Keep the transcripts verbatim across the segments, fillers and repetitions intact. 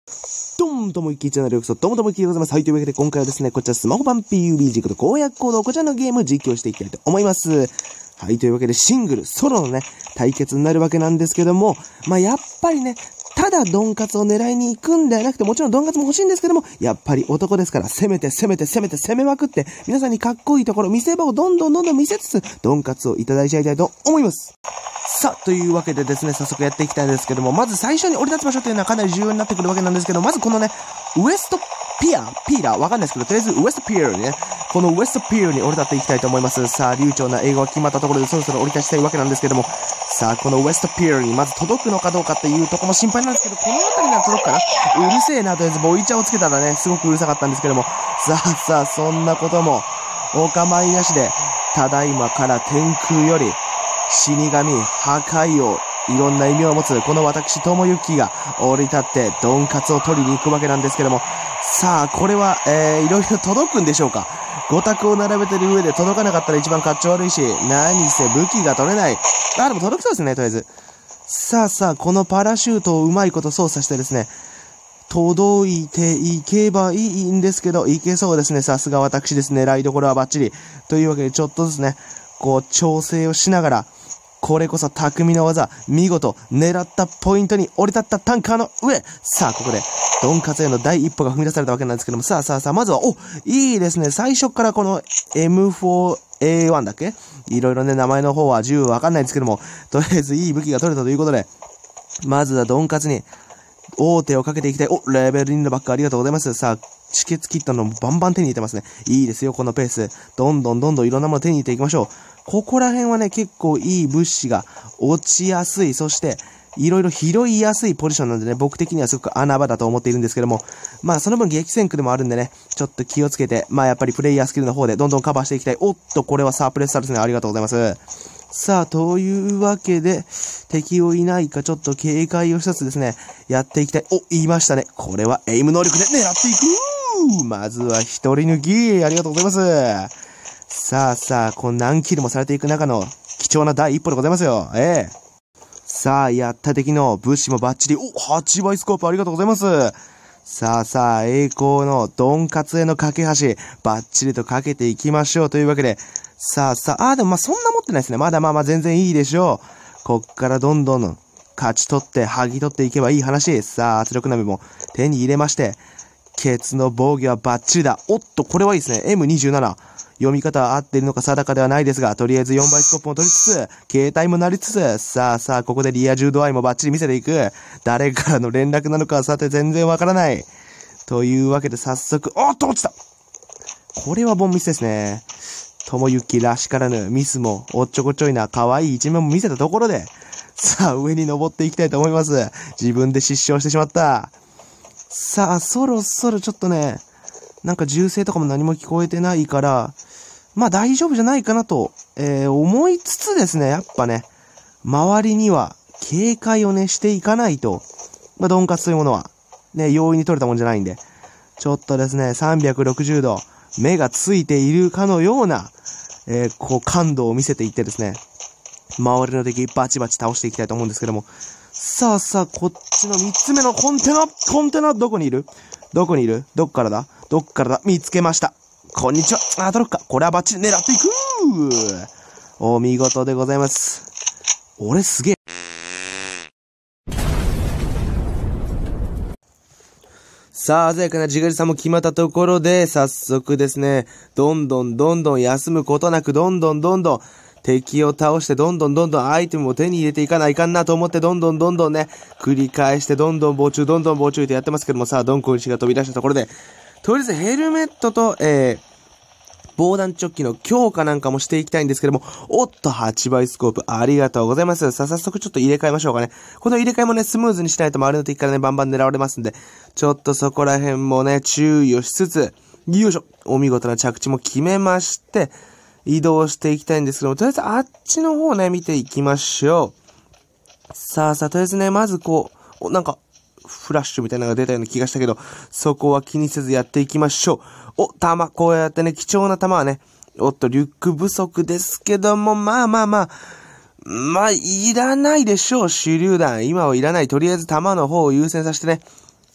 どうもともいきチャンネルよくそ、どうもともいきでございます。はい、というわけで今回はですね、こちらスマホ版 ピーユービー 軸と攻略コード、こちらのゲーム実況していきたいと思います。はい、というわけでシングル、ソロのね、対決になるわけなんですけども、まあ、やっぱりね、ただドンカツを狙いに行くんではなくて、もちろんドンカツも欲しいんですけども、やっぱり男ですから、攻めて攻めて攻めて攻めまくって、皆さんにかっこいいところ、見せ場をどんどんどんどん見せつつ、ドンカツをいただいちゃいたいと思います。さあ、というわけでですね、早速やっていきたいんですけども、まず最初に降り立つ場所というのはかなり重要になってくるわけなんですけど、まずこのね、ウエストピア、ピーラー、わかんないですけど、とりあえずウエストピアにね、このウエストピアに降り立っていきたいと思います。さあ、流暢な英語が決まったところでそろそろ降り立ちたいわけなんですけども、さあ、このウエストピアにまず届くのかどうかっていうところも心配なんですけど、この辺りなら届くかな？うるせえな、とりあえずボイチャをつけたらね、すごくうるさかったんですけども、さあさあ、そんなことも、お構いなしで、ただいまから天空より、死神、破壊を、いろんな意味を持つ、この私、ともゆきが降り立って、ドンカツを取りに行くわけなんですけども、さあ、これは、えー、いろいろ届くんでしょうか？ご択を並べてる上で届かなかったら一番かっちょ悪いし、何せ武器が取れない。あ、でも届きそうですね、とりあえず。さあさあ、このパラシュートをうまいこと操作してですね、届いていけばいいんですけど、いけそうですね。さすが私ですね。狙いどころはバッチリ。というわけで、ちょっとずつね、こう、調整をしながら、これこそ匠の技、見事、狙ったポイントに降り立ったタンカーの上。さあ、ここで、ドンカツへの第一歩が踏み出されたわけなんですけども、さあさあさあ、まずは、お、いいですね。最初からこの エムフォーエーワン だっけ？いろいろね、名前の方はじゅうわかんないんですけども、とりあえずいい武器が取れたということで、まずはドンカツに、大手をかけていきたい。お、レベルにのバックありがとうございます。さあ、止血キットのバンバン手に入れてますね。いいですよ、このペース。どんどんどんどんいろんなもの手に入れていきましょう。ここら辺はね、結構いい物資が落ちやすい。そして、いろいろ拾いやすいポジションなんでね、僕的にはすごく穴場だと思っているんですけども、まあその分激戦区でもあるんでね、ちょっと気をつけて、まあやっぱりプレイヤースキルの方でどんどんカバーしていきたい。おっと、これはサープレッサーですね。ありがとうございます。さあ、というわけで、敵をいないかちょっと警戒をしつつですね、やっていきたい。お、言いましたね。これはエイム能力で狙っていく。まずは一人抜き。ありがとうございます。さあさあ、この何キルもされていく中の貴重な第一歩でございますよ。ええ。さあ、やった敵の物資もバッチリ。お、はちばいスコープありがとうございます。さあさあ、栄光のドンカツへの架け橋、バッチリとかけていきましょうというわけで、さあさあ、あーでもまあそんな持ってないですね。まだまあまあ全然いいでしょう。こっからどんどん勝ち取って、剥ぎ取っていけばいい話。さあ、圧力鍋も手に入れまして、ケツの防御はバッチリだ。おっと、これはいいですね。エムにじゅうなな。読み方は合っているのか定かではないですが、とりあえずよんばいスコープも取りつつ、携帯も鳴りつつ、さあさあ、ここでリア充度合いもバッチリ見せていく。誰からの連絡なのかはさて全然わからない。というわけで早速、おっと落ちた！これはボンミスですね。ともゆきらしからぬミスもおっちょこちょいな可愛い一面も見せたところで、さあ上に登っていきたいと思います。自分で失笑してしまった。さあ、そろそろちょっとね、なんか銃声とかも何も聞こえてないから、まあ大丈夫じゃないかなと、えー、思いつつですね、やっぱね、周りには警戒をね、していかないと、まあドンカツというものは、ね、容易に取れたもんじゃないんで、ちょっとですね、さんびゃくろくじゅうど、目がついているかのような、えー、こう感度を見せていってですね、周りの敵バチバチ倒していきたいと思うんですけども、さあさあ、こっちのみっつめのコンテナ、コンテナどこにいる？どこにいる？どっからだ？どっからだ？見つけました。こんにちは。あ、届くか。これはバッチリ狙っていく。お見事でございます。俺すげえ。さあ、鮮やかなジガリさんも決まったところで、早速ですね、どんどんどんどん休むことなく、どんどんどんどん敵を倒して、どんどんどんどんアイテムを手に入れていかないかんなと思って、どんどんどんどんね、繰り返して、どんどん防虫、どんどん防虫ってやってますけども、さあ、ドンコン氏が飛び出したところで、とりあえずヘルメットと、えー、防弾チョッキの強化なんかもしていきたいんですけども、おっと、はちばいスコープ、ありがとうございます。さあ、早速ちょっと入れ替えましょうかね。この入れ替えもね、スムーズにしないと周りの敵からね、バンバン狙われますんで、ちょっとそこら辺もね、注意をしつつ、よいしょ、お見事な着地も決めまして、移動していきたいんですけども、とりあえずあっちの方ね、見ていきましょう。さあさあ、とりあえずね、まずこう、お、なんか、フラッシュみたいなのが出たような気がしたけど、そこは気にせずやっていきましょう。お、弾、こうやってね、貴重な弾はね、おっと、リュック不足ですけども、まあまあまあ、まあ、いらないでしょう、手榴弾。今はいらない。とりあえず弾の方を優先させてね、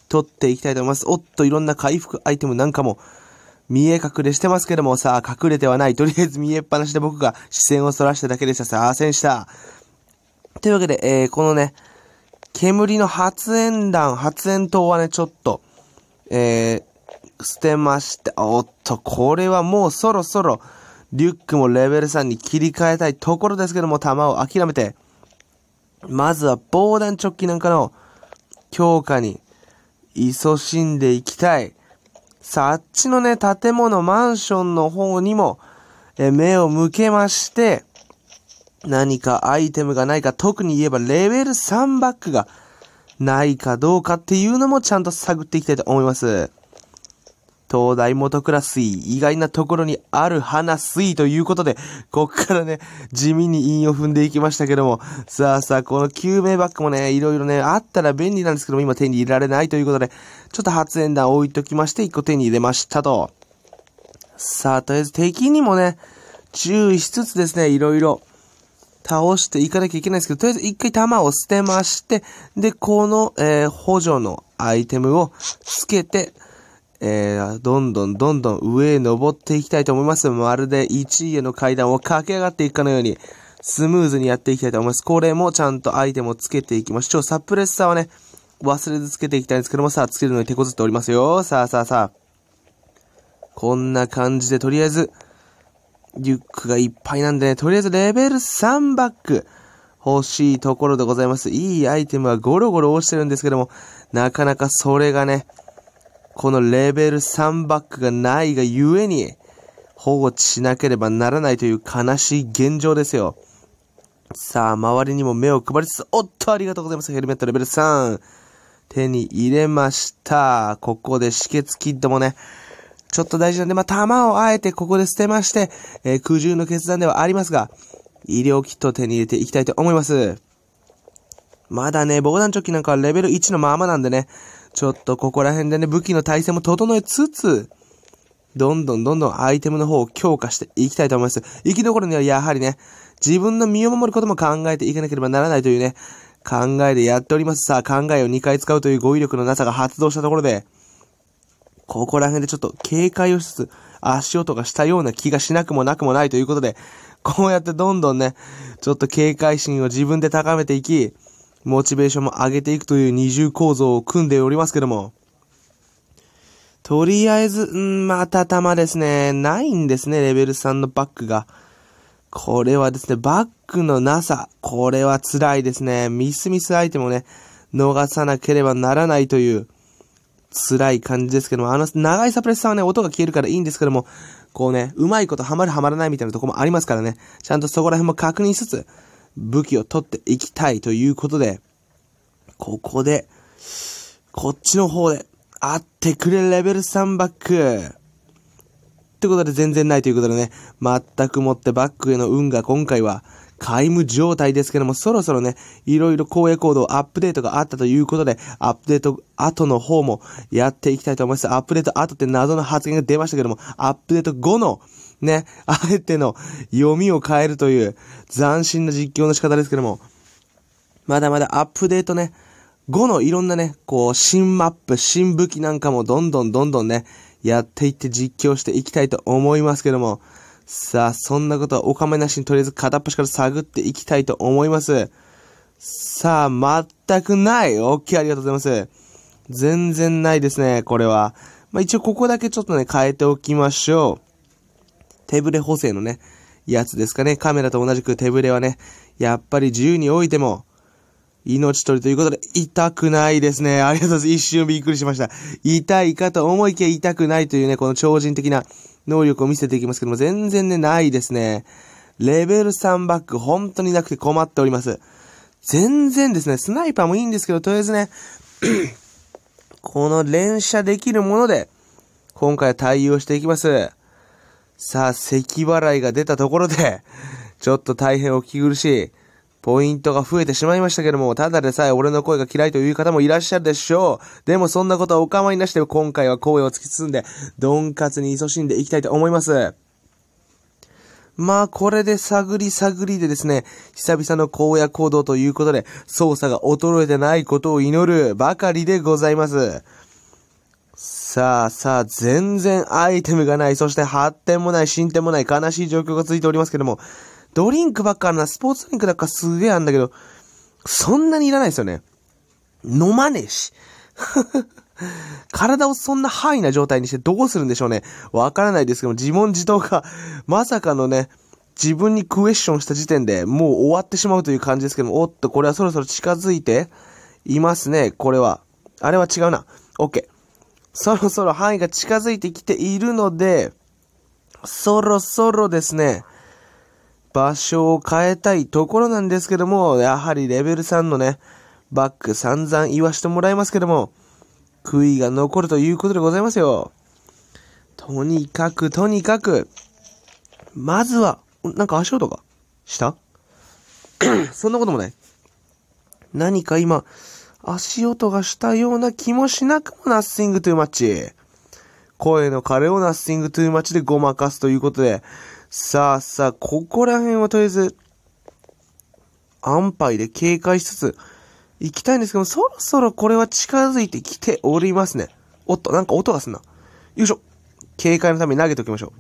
取っていきたいと思います。おっと、いろんな回復アイテムなんかも見え隠れしてますけども、さあ、隠れてはない。とりあえず見えっぱなしで僕が視線をそらしただけでした。さあ、戦した。というわけで、えー、このね、煙の発煙弾、発煙筒はね、ちょっと、えー、捨てまして、おっと、これはもうそろそろ、リュックもレベルさんに切り替えたいところですけども、弾を諦めて、まずは防弾チョッキなんかの強化に、勤しんでいきたい。さあ、あっちのね、建物、マンションの方にも、え、目を向けまして、何かアイテムがないか、特に言えばレベルさんバッグがないかどうかっていうのもちゃんと探っていきたいと思います。東大元倉水、意外なところにある花水ということで、こっからね、地味に韻を踏んでいきましたけども、さあさあ、この救命バッグもね、いろいろね、あったら便利なんですけども、今手に入れられないということで、ちょっと発煙弾置いときまして、いっこ手に入れましたと。さあ、とりあえず敵にもね、注意しつつですね、いろいろ倒していかなきゃいけないんですけど、とりあえず一回弾を捨てまして、で、この、えー、補助のアイテムをつけて、えー、どんどんどんどん上へ登っていきたいと思います。まるでいちいへの階段を駆け上がっていくかのように、スムーズにやっていきたいと思います。これもちゃんとアイテムをつけていきましょう。サプレッサーはね、忘れずつけていきたいんですけども、さあ、つけるのに手こずっておりますよ。さあさあさあ。こんな感じで、とりあえず、リュックがいっぱいなんでね、とりあえずレベルさんバッグ欲しいところでございます。いいアイテムはゴロゴロ落ちてるんですけども、なかなかそれがね、このレベルさんバッグがないがゆえに、保護しなければならないという悲しい現状ですよ。さあ、周りにも目を配りつつ、おっと、ありがとうございます。ヘルメットレベルさん。手に入れました。ここで止血キットもね、ちょっと大事なんで、まあ、弾をあえてここで捨てまして、えー、苦渋の決断ではありますが、医療キットを手に入れていきたいと思います。まだね、防弾チョッキなんかはレベルいちのままなんでね、ちょっとここら辺でね、武器の耐性も整えつつ、どんどんどんどんアイテムの方を強化していきたいと思います。生き残るにはやはりね、自分の身を守ることも考えていかなければならないというね、考えでやっております。さあ、考えをにかい使うという語彙力のなさが発動したところで、ここら辺でちょっと警戒をしつつ、足音がしたような気がしなくもなくもないということで、こうやってどんどんね、ちょっと警戒心を自分で高めていき、モチベーションも上げていくという二重構造を組んでおりますけども。とりあえず、んまた弾ですね。ないんですね、レベルさんのバッグが。これはですね、バッグのなさ。これは辛いですね。ミスミスアイテムをね、逃さなければならないという辛い感じですけども、あの長いサプレッサーはね、音が消えるからいいんですけども、こうね、うまいことハマるハマらないみたいなところもありますからね、ちゃんとそこら辺も確認しつつ、武器を取っていきたいということで、ここで、こっちの方で、あってくれレベルさんバッグ。ってことで全然ないということでね、全くもってバッグへの運が今回は皆無状態ですけども、そろそろね、いろいろ荒野行動アップデートがあったということで、アップデート後の方もやっていきたいと思います。アップデート後って謎の発言が出ましたけども、アップデート後のね、あえての読みを変えるという斬新な実況の仕方ですけども、まだまだアップデートね、後のいろんなね、こう、新マップ、新武器なんかもどんどんどんどんね、やっていって実況していきたいと思いますけども、さあ、そんなことはお構いなしにとりあえず片っ端から探っていきたいと思います。さあ、全くない。OK、ありがとうございます。全然ないですね、これは。まあ一応ここだけちょっとね、変えておきましょう。手ブレ補正のね、やつですかね。カメラと同じく手ブレはね、やっぱり自由に置いても、命取りということで、痛くないですね。ありがとうございます。一瞬びっくりしました。痛いかと思いきや痛くないというね、この超人的な能力を見せていきますけども、全然ね、ないですね。レベルさんバッグ、本当になくて困っております。全然ですね、スナイパーもいいんですけど、とりあえずね、この連射できるもので、今回は対応していきます。さあ、咳払いが出たところで、ちょっと大変お聞き苦しい。ポイントが増えてしまいましたけども、ただでさえ俺の声が嫌いという方もいらっしゃるでしょう。でもそんなことはお構いなしで今回は声を突き進んで、ドンカツに勤しんでいきたいと思います。 まあ、これで探り探りでですね、久々の荒野行動ということで、操作が衰えてないことを祈るばかりでございます。さあさあ、全然アイテムがない、そして発展もない、進展もない、悲しい状況が続いておりますけども、ドリンクばっかあるな、スポーツドリンクだからすげえあるんだけど、そんなにいらないですよね。飲まねえし。体をそんなハイな状態にしてどうするんでしょうね。わからないですけども、自問自答が、まさかのね、自分にクエスチョンした時点でもう終わってしまうという感じですけども、おっと、これはそろそろ近づいていますね、これは。あれは違うな。OK。そろそろ範囲が近づいてきているので、そろそろですね、場所を変えたいところなんですけども、やはりレベルさんのね、バック散々言わしてもらいますけども、悔いが残るということでございますよ。とにかく、とにかく、まずは、なんか足音がしたそんなこともない。何か今、足音がしたような気もしなくもナッシングトゥーマッチ。声の彼をナッシングトゥーマッチでごまかすということで、さあさあ、ここら辺はとりあえず、安牌で警戒しつつ、行きたいんですけども、そろそろこれは近づいてきておりますね。おっと、なんか音がすんな。よいしょ。警戒のために投げておきましょう。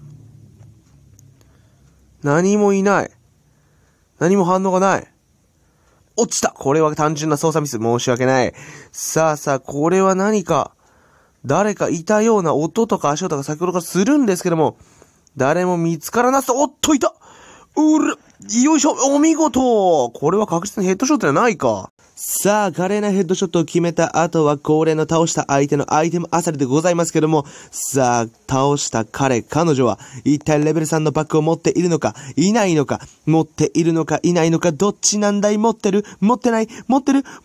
何もいない。何も反応がない。落ちた。これは単純な操作ミス。申し訳ない。さあさあ、これは何か、誰かいたような音とか足音が先ほどからするんですけども、誰も見つからなさ、おっといたうるよいしょお見事これは確実にヘッドショットじゃないか。さあ、華麗なヘッドショットを決めた後は恒例の倒した相手のアイテムあさりでございますけども、さあ、倒した彼、彼女は一体レベルさんのバッグを持っているのか、いないのか、持っているのか、いないのか、どっちなんだい持ってる持ってない持ってる持って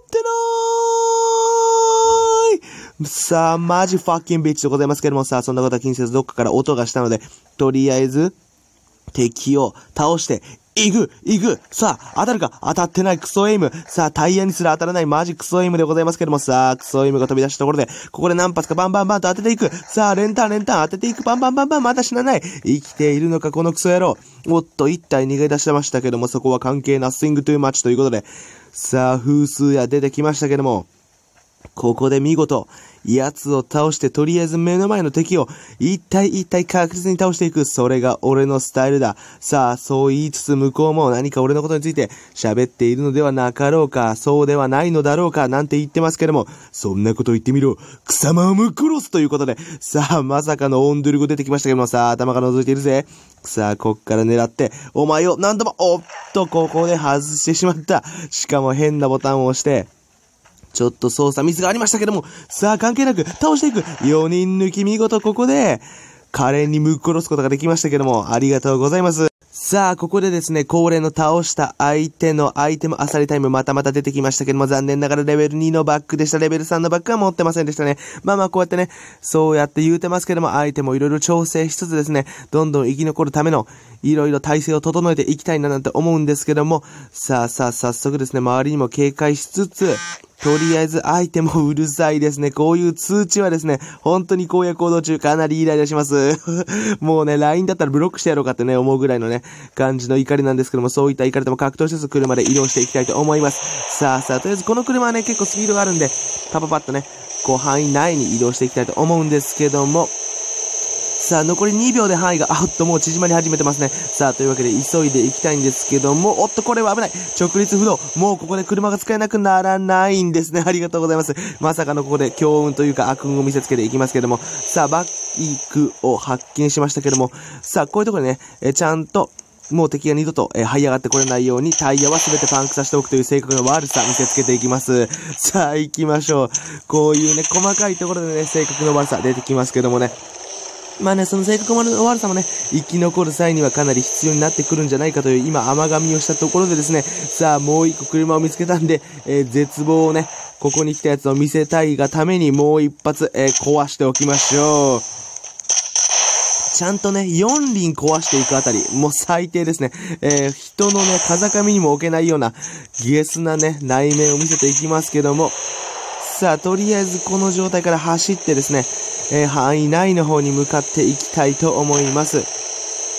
ないさあ、マジファッキンビッチでございますけども、さあ、そんなことは気にせずどっかから音がしたので、とりあえず、敵を倒して、いくいくさあ、当たるか当たってないクソエイムさあ、タイヤにすら当たらないマジクソエイムでございますけども、さあ、クソエイムが飛び出したところで、ここで何発かバンバンバンと当てていくさあ、連タン連タン当てていくバンバンバンバンまだ死なない生きているのかこのクソ野郎おっと、一体逃げ出してましたけども、そこは関係ナッシングトゥーマッチということで、さあ、風数や出てきましたけども、ここで見事、奴を倒してとりあえず目の前の敵を一体一体確実に倒していく。それが俺のスタイルだ。さあ、そう言いつつ向こうも何か俺のことについて喋っているのではなかろうか、そうではないのだろうか、なんて言ってますけども、そんなこと言ってみろ。貴様をむクロスということで、さあ、まさかのオンドゥルゴ出てきましたけども、さあ、頭が覗いているぜ。さあ、こっから狙って、お前を何度も、おっと、ここで外してしまった。しかも変なボタンを押して、ちょっと操作ミスがありましたけども、さあ関係なく倒していく。よにん抜き見事ここで、華麗にむっ殺すことができましたけども、ありがとうございます。さあ、ここでですね、恒例の倒した相手のアイテムあさりタイムまたまた出てきましたけども、残念ながらレベルにのバッグでした。レベルさんのバッグは持ってませんでしたね。まあまあこうやってね、そうやって言うてますけども、アイテムをいろいろ調整しつつですね、どんどん生き残るためのいろいろ体制を整えていきたいななんて思うんですけども、さあさあ早速ですね、周りにも警戒しつつ、とりあえずアイテムうるさいですね。こういう通知はですね、本当に荒野行動中かなりイライラします。もうね、ライン だったらブロックしてやろうかってね、思うぐらいのね、感じの怒りなんですけども、そういった怒りとも格闘しつつ車で移動していきたいと思います。さあさあ、とりあえずこの車はね、結構スピードがあるんで、パパパッとね、こう範囲内に移動していきたいと思うんですけども、さあ、残りにびょうで範囲が、あっともう縮まり始めてますね。さあ、というわけで急いでいきたいんですけども、おっと、これは危ない。直立不動。もうここで車が使えなくならないんですね。ありがとうございます。まさかのここで強運というか悪運を見せつけていきますけども、さあ、バイクを発見しましたけども、さあ、こういうところでね、えちゃんと、もう敵が二度と、えー、這い上がってこれないようにタイヤは全てパンクさせておくという性格の悪さ見せつけていきます。さあ、行きましょう。こういうね、細かいところでね、性格の悪さ出てきますけどもね。まあね、その性格の悪さもね、生き残る際にはかなり必要になってくるんじゃないかという今甘噛みをしたところでですね、さあもう一個車を見つけたんで、えー、絶望をね、ここに来たやつを見せたいがためにもう一発、えー、壊しておきましょう。ちゃんとね、よん輪壊していくあたり、もう最低ですね。えー、人のね、風上にも置けないような、ゲスなね、内面を見せていきますけども、さあ、とりあえずこの状態から走ってですね、えー、範囲内の方に向かっていきたいと思います。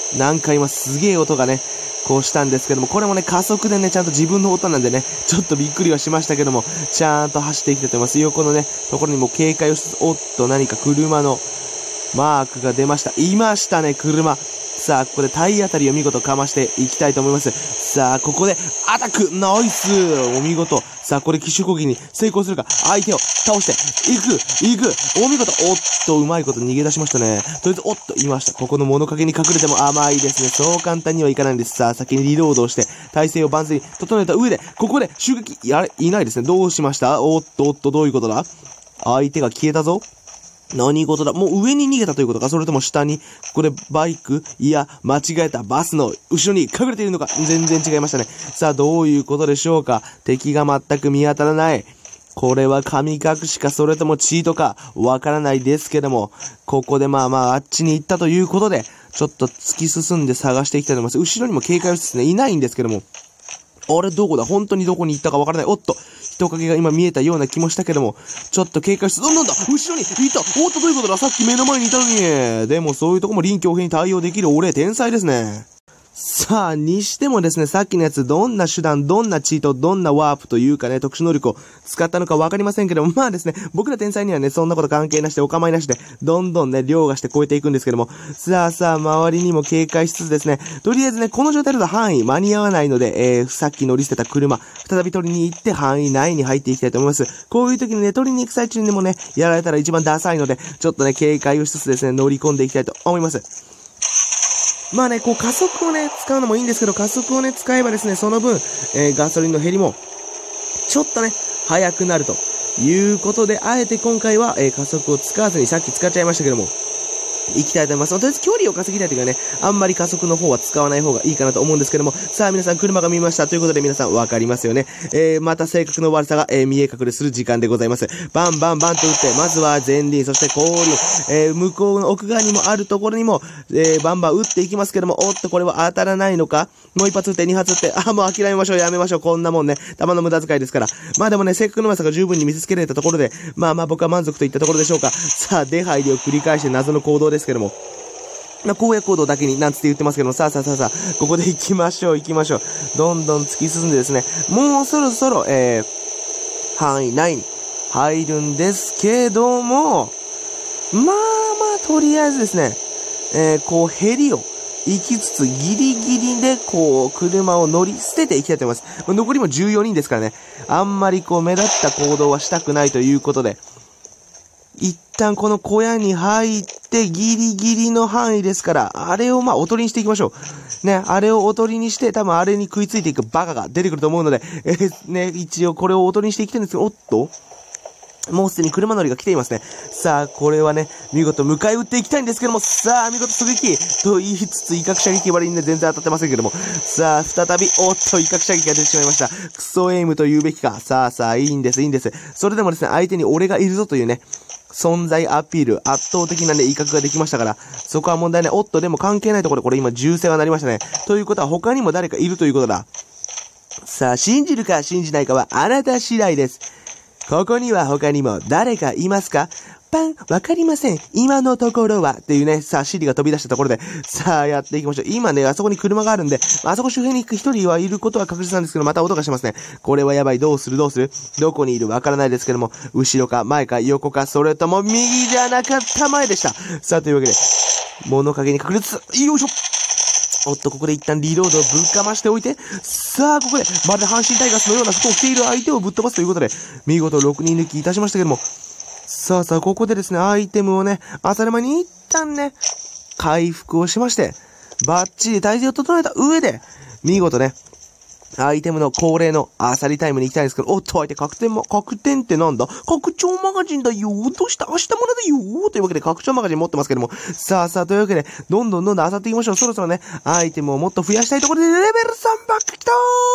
なんか今すげえ音がね、こうしたんですけども、これもね、加速でね、ちゃんと自分の音なんでね、ちょっとびっくりはしましたけども、ちゃんと走っていきたいと思います。横のね、ところにも警戒をしつつ、おっと、何か車のマークが出ました。いましたね、車。さあ、ここで体当たりを見事かましていきたいと思います。さあ、ここでアタックナイスお見事。さあ、これ奇襲攻撃に成功するか。相手を倒して、いくいくお見事。おっと、うまいこと逃げ出しましたね。とりあえず、おっと、いました。ここの物陰に隠れても甘いですね。そう簡単にはいかないんです。さあ、先にリロードをして、体勢を万全に整えた上で、ここで襲撃、やれ、いないですね。どうしました？おっと、おっと、どういうことだ？相手が消えたぞ。何事だ？もう上に逃げたということか？それとも下に、ここでバイク？いや、間違えた。バスの後ろに隠れているのか？全然違いましたね。さあ、どういうことでしょうか？敵が全く見当たらない。これは神隠しか、それともチートか、わからないですけども、ここでまあまあ、あっちに行ったということで、ちょっと突き進んで探していきたいと思います。後ろにも警戒をしつつね、いないんですけども、あれどこだ？本当にどこに行ったかわからない。おっと、人影が今見えたような気もしたけども、ちょっと警戒しつつ、なんだ後ろにいた。おっと、どういうことだ？さっき目の前にいたのに。でもそういうとこも臨機応変に対応できる俺、天才ですね。さあ、にしてもですね、さっきのやつ、どんな手段、どんなチート、どんなワープというかね、特殊能力を使ったのかわかりませんけども、まあですね、僕ら天才にはね、そんなこと関係なしで、お構いなしで、どんどんね、凌駕して超えていくんですけども、さあさあ、周りにも警戒しつつですね、とりあえずね、この状態だと範囲間に合わないので、えー、さっき乗り捨てた車、再び取りに行って範囲内に入っていきたいと思います。こういう時にね、取りに行く最中にもね、やられたら一番ダサいので、ちょっとね、警戒をしつつですね、乗り込んでいきたいと思います。まあね、こう加速をね、使うのもいいんですけど、加速をね、使えばですね、その分、えー、ガソリンの減りも、ちょっとね、速くなるということで、あえて今回は、えー、加速を使わずに、さっき使っちゃいましたけども、行きたいと思います。とりあえず距離を稼ぎたいというかね、あんまり加速の方は使わない方がいいかなと思うんですけども、さあ皆さん車が見ました。ということで皆さんわかりますよね。えー、また性格の悪さが、えー、見え隠れする時間でございます。バンバンバンと打って、まずは前輪、そして後輪、えー、向こうの奥側にもあるところにも、えー、バンバン打っていきますけども、おっとこれは当たらないのか？もう一発打って、二発打って、あ、もう諦めましょう、やめましょう、こんなもんね、弾の無駄遣いですから。まあでもね、性格の悪さが十分に見せつけられたところで、まあまあ僕は満足といったところでしょうか。さあ、出入りを繰り返して謎の行動ですけども、まあ、荒野行動だけになんつって言ってますけども、さあさあさあさあ、ここで行きましょう行きましょう。どんどん突き進んでですね、もうそろそろ、えー、範囲内に入るんですけども、まあまあ、とりあえずですね、えー、こう、ヘリを行きつつ、ギリギリで、こう、車を乗り捨てていきたいと思います。残りもじゅうよにんですからね、あんまりこう、目立った行動はしたくないということで、一旦この小屋に入ってギリギリの範囲ですから、あれをまあおとりにしていきましょう。ね、あれをおとりにして、多分あれに食いついていくバカが出てくると思うので、えー、ね、一応これをおとりにしていきたいんですけど、おっともうすでに車乗りが来ていますね。さあ、これはね、見事迎え撃っていきたいんですけども、さあ、見事狙撃と言いつつ、威嚇射撃割にね、全然当たってませんけども、さあ、再び、おっと、威嚇射撃が出てしまいました。クソエイムと言うべきか。さあさあ、いいんです、いいんです。それでもですね、相手に俺がいるぞというね、存在アピール、圧倒的なね、威嚇ができましたから、そこは問題ない。おっと、でも関係ないところで、これ今、銃声が鳴りましたね。ということは、他にも誰かいるということだ。さあ、信じるか信じないかは、あなた次第です。ここには他にも誰かいますか？パン、わかりません。今のところは。っていうね、さあ、シリが飛び出したところで、さあ、やっていきましょう。今ね、あそこに車があるんで、あそこ周辺に一人はいることは確実なんですけど、また音がしますね。これはやばい。どうするどうするどこにいるわからないですけども、後ろか前か横か、それとも右じゃなかった前でした。さあ、というわけで、物陰に隠れつつ、よいしょおっと、ここで一旦リロードをぶっかましておいて、さあ、ここで、まるで阪神タイガースのような服を着ている相手をぶっ飛ばすということで、見事ろくにん抜きいたしましたけども、さあさあ、ここでですね、アイテムをね、当たり前に一旦ね、回復をしまして、バッチリ体勢を整えた上で、見事ね、アイテムの恒例のアサリタイムに行きたいんですけど、おっと、相手確定も、確定ってなんだ拡張マガジンだよどうした明日もらだよというわけで拡張マガジン持ってますけども、さあさあ、というわけで、どんどんどんどん漁っていきましょう。そろそろね、アイテムをもっと増やしたいところで、レベルさんバックきた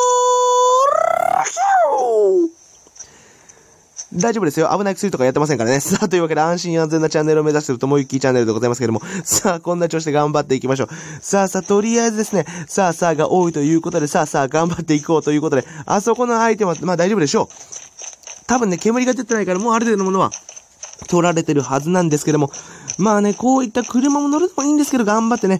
ー大丈夫ですよ。危ない薬とかやってませんからね。さあ、というわけで安心安全なチャンネルを目指しているともゆきチャンネルでございますけども。さあ、こんな調子で頑張っていきましょう。さあさあ、とりあえずですね、さあさあが多いということで、さあさあ頑張っていこうということで、あそこのアイテムは、まあ大丈夫でしょう。多分ね、煙が出てないからもうある程度のものは取られてるはずなんですけども。まあね、こういった車も乗るのもいいんですけど、頑張ってね、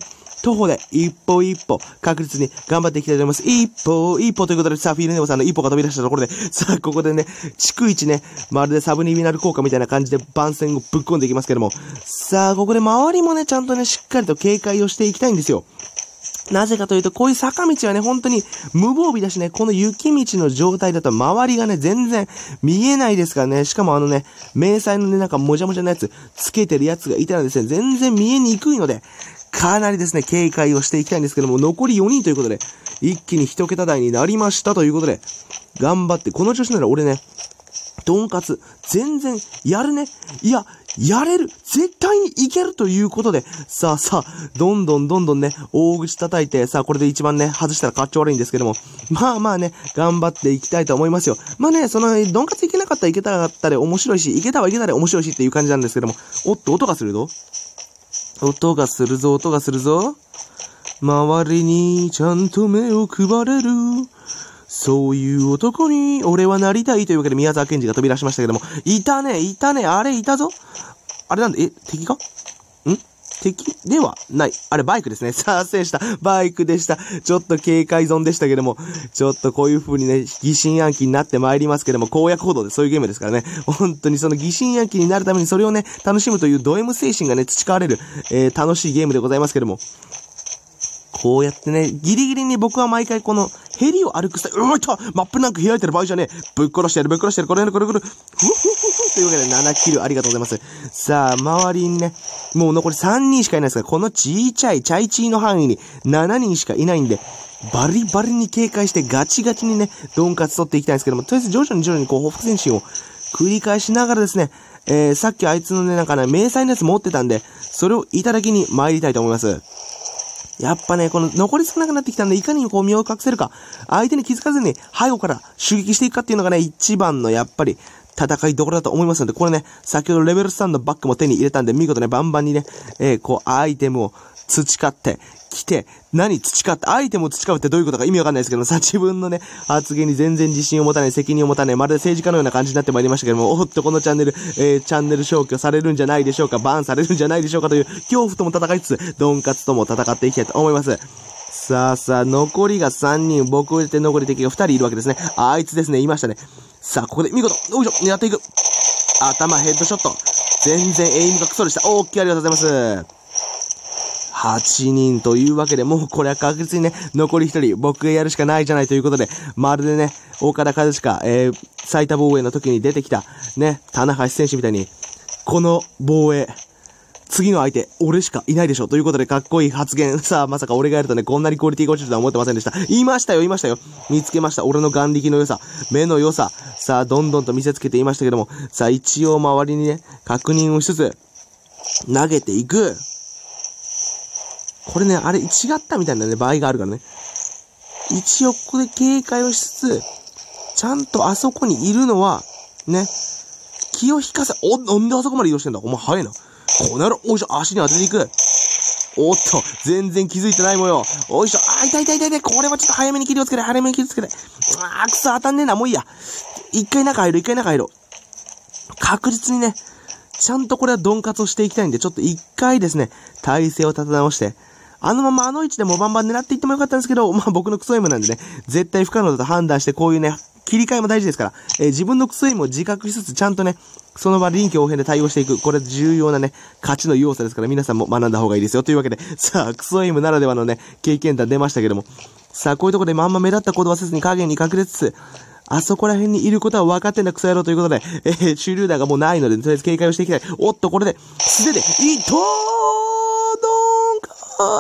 徒歩で一歩一歩確実に頑張っていきたいと思います。一歩一歩ということで、さあ、フィールネオさんの一歩が飛び出したところで、さあ、ここでね、逐一ね、まるでサブリミナル効果みたいな感じで番線をぶっ込んでいきますけども、さあ、ここで周りもね、ちゃんとね、しっかりと警戒をしていきたいんですよ。なぜかというと、こういう坂道はね、本当に無防備だしね、この雪道の状態だと周りがね、全然見えないですからね、しかもあのね、迷彩のね、なんかもじゃもじゃなやつ、つけてるやつがいたらですね、全然見えにくいので、かなりですね、警戒をしていきたいんですけども、残りよにんということで、一気に一桁台になりましたということで、頑張って、この調子なら俺ね、ドンカツ、全然、やるね。いや、やれる。絶対にいけるということで、さあさあ、どんどんどんどんね、大口叩いて、さあ、これで一番ね、外したらかっちょ悪いんですけども、まあまあね、頑張っていきたいと思いますよ。まあね、その、ドンカツいけなかったらいけたかったで面白いし、いけたはいけたで面白いしっていう感じなんですけども、おっと、音がするぞ。音がするぞ、音がするぞ。周りにちゃんと目を配れる。そういう男に俺はなりたいというわけで宮沢賢治が飛び出しましたけども、いたね、いたね、あれいたぞ。あれなんで、え、敵かん敵ではない。あれバイクですね。さあ、失礼した。バイクでした。ちょっと警戒ゾンでしたけども、ちょっとこういう風にね、疑心暗鬼になってまいりますけども、荒野行動でそういうゲームですからね。本当にその疑心暗鬼になるためにそれをね、楽しむというド M 精神がね、培われる、えー、楽しいゲームでございますけども、こうやってね、ギリギリに僕は毎回このヘリを歩くスタイル、うわ、いたマップなんか開いてる場合じゃねえ。ぶっ殺してやる、ぶっ殺してやる、これ、これ、これ、ふふふふというわけでななキルありがとうございます。さあ、周りにね、もう残りさんにんしかいないですが、このちいちゃいチャイチーの範囲にななにんしかいないんで、バリバリに警戒してガチガチにね、ドンカツ取っていきたいんですけども、とりあえず徐々に徐々にこう、報復前進を繰り返しながらですね、えー、さっきあいつのね、なんかね、迷彩のやつ持ってたんで、それをいただきに参りたいと思います。やっぱね、この残り少なくなってきたんで、いかにこう身を隠せるか、相手に気づかずに背後から襲撃していくかっていうのがね、一番のやっぱり戦いどころだと思いますので、これね、先ほどレベルさんのバッグも手に入れたんで、見事ね、バンバンにね、えー、こうアイテムを培ってきて、何培って、アイテムを培うってどういうことか意味わかんないですけどさ、自分のね、発言に全然自信を持たない、責任を持たない、まるで政治家のような感じになってまいりましたけども、おっとこのチャンネル、えー、チャンネル消去されるんじゃないでしょうか、バーンされるんじゃないでしょうかという恐怖とも戦いつつ、ドンカツとも戦っていきたいと思います。さあさあ、残りがさんにん、僕を入れて残り敵がふたりいるわけですね。あいつですね、いましたね。さあ、ここで見事、よいしょ、狙っていく。頭ヘッドショット。全然エイムがクソでした。おー、ありがとうございます。はちにんというわけで、もうこれは確実にね、残りひとり、僕がやるしかないじゃないということで、まるでね、岡田和親、えー、最多防衛の時に出てきた、ね、棚橋選手みたいに、この防衛、次の相手、俺しかいないでしょということでかっこいい発言。さあ、まさか俺がやるとね、こんなにクオリティが落ちるとは思ってませんでした。言いましたよ、言いましたよ。見つけました。俺の眼力の良さ、目の良さ。さあ、どんどんと見せつけていましたけども、さあ、一応周りにね、確認をしつつ、投げていく。これね、あれ違ったみたいなね、場合があるからね。一応ここで警戒をしつつ、ちゃんとあそこにいるのは、ね、気を引かせ、お、なんであそこまで移動してんだお前早いな。この野郎、おいしょ、足に当てていく。おっと、全然気づいてないもよ。おいしょ、あ、痛い痛い痛い痛い。これはちょっと早めに切りをつけて、早めに切りをつけて。あー、くそ、当たんねえな、もういいや。一回中入る、一回中入ろう。確実にね、ちゃんとこれはドンカツをしていきたいんで、ちょっと一回ですね、体勢を立て直して、あのままあの位置でもバンバン狙っていってもよかったんですけど、まあ僕のクソエムなんでね、絶対不可能だと判断して、こういうね、切り替えも大事ですから、えー、自分のクソエムを自覚しつつ、ちゃんとね、その場臨機応変で対応していく。これ重要なね、勝ちの要素ですから、皆さんも学んだ方がいいですよ。というわけで、さあ、クソエムならではのね、経験談出ましたけども、さあ、こういうところでまんま目立った行動はせずに影に隠れつつ、あそこら辺にいることは分かってんだ、クソ野郎ということで、えー、手榴弾がもうないので、とりあえず警戒をしていきたい。おっと、これで、素手で、いとーどんか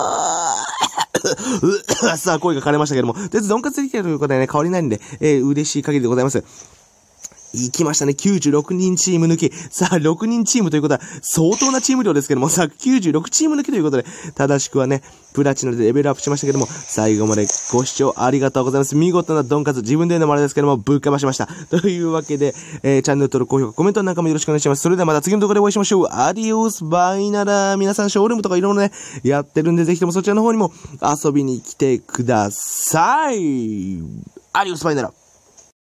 ーさあ、声が枯れましたけども、とりあえずドンカツできているということでね、変わりないんで、えー、嬉しい限りでございます。行きましたね。きゅうじゅうろくにんチーム抜き。さあ、ろくにんチームということは、相当なチーム量ですけども、さあ、きゅうじゅうろくチーム抜きということで、正しくはね、プラチナでレベルアップしましたけども、最後までご視聴ありがとうございます。見事なドンカツ、自分で言うのもあれですけども、ぶっかましました。というわけで、えー、チャンネル登録、高評価、コメントなんかもよろしくお願いします。それではまた次の動画でお会いしましょう。アディオス、バイなら、皆さんショールームとかいろいろね、やってるんで、ぜひともそちらの方にも遊びに来てください。アディオス、バイなら。